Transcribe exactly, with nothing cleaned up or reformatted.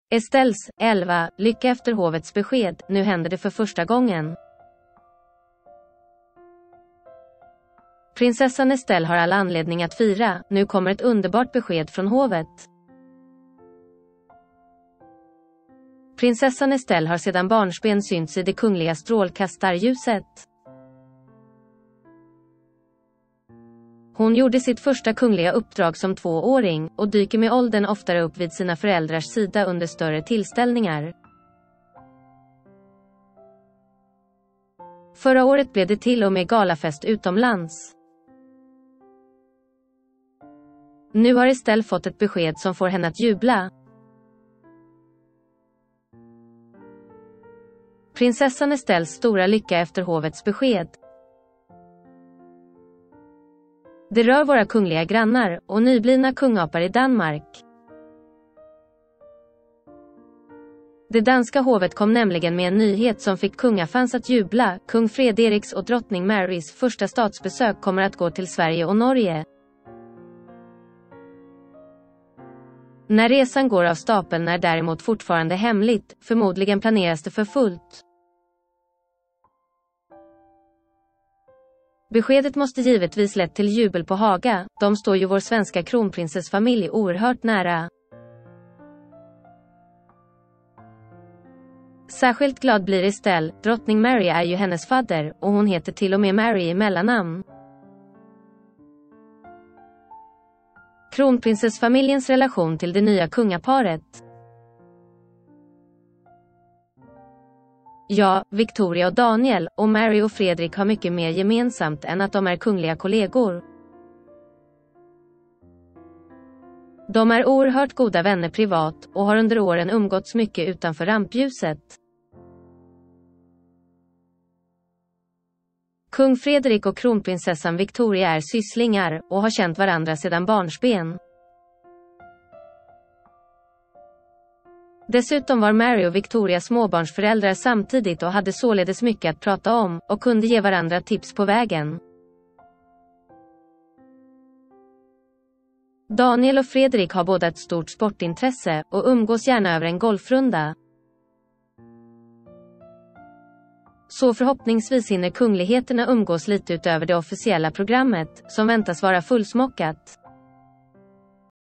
Estelles, elva, lycka efter hovets besked, nu händer det för första gången. Prinsessan Estelle har all anledning att fira, nu kommer ett underbart besked från hovet. Prinsessan Estelle har sedan barnsben synts i det kungliga strålkastarljuset. Hon gjorde sitt första kungliga uppdrag som tvååring och dyker med åldern oftare upp vid sina föräldrars sida under större tillställningar. Förra året blev det till och med galafest utomlands. Nu har Estelle fått ett besked som får henne att jubla. Prinsessan Estelles stora lycka efter hovets besked. Det rör våra kungliga grannar och nyblivna kungapar i Danmark. Det danska hovet kom nämligen med en nyhet som fick kungafans att jubla. Kung Frederiks och drottning Marys första statsbesök kommer att gå till Sverige och Norge. När resan går av stapeln är däremot fortfarande hemligt, förmodligen planeras det för fullt. Beskedet måste givetvis lett till jubel på Haga, de står ju vår svenska kronprinsessfamilj oerhört nära. Särskilt glad blir Estelle, drottning Mary är ju hennes fadder, och hon heter till och med Mary i mellannamn. Kronprinsessfamiljens relation till det nya kungaparet. Ja, Victoria och Daniel, och Mary och Fredrik har mycket mer gemensamt än att de är kungliga kollegor. De är oerhört goda vänner privat, och har under åren umgåtts mycket utanför rampljuset. Kung Fredrik och kronprinsessan Victoria är sysslingar, och har känt varandra sedan barnsben. Dessutom var Mary och Victoria småbarnsföräldrar samtidigt och hade således mycket att prata om, och kunde ge varandra tips på vägen. Daniel och Fredrik har båda ett stort sportintresse, och umgås gärna över en golfrunda. Så förhoppningsvis hinner kungligheterna umgås lite utöver det officiella programmet, som väntas vara fullsmockat.